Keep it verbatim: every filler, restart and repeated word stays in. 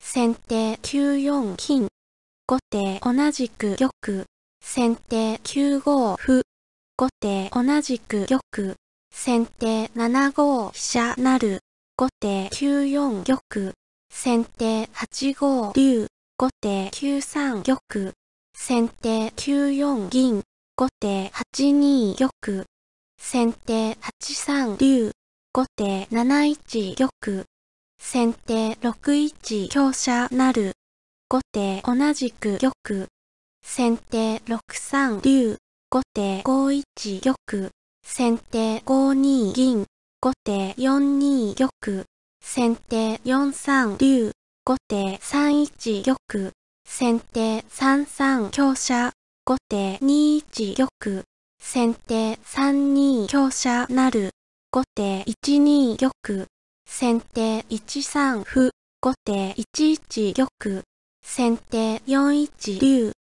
先手きゅうよん金、後手同じく玉、先手きゅうご歩、後手同じく玉、先手ななご飛車成、後手きゅうよん玉、先手はちご竜、後手きゅうさん玉、先手きゅうよん銀、後手はちに玉、先手はちさん竜、後手なないち玉、先手ろくいち香車成、後手同じく玉、先手ろくさん竜、後手ごいち玉、先手ごに銀、後手よんに玉、先手よんさん竜、後手さんいち玉、先手さんさん香車、後手にいち玉、先手さんに香車成、後手いちに玉、先手いちさん歩、後手いちいち玉、先手よんいち竜、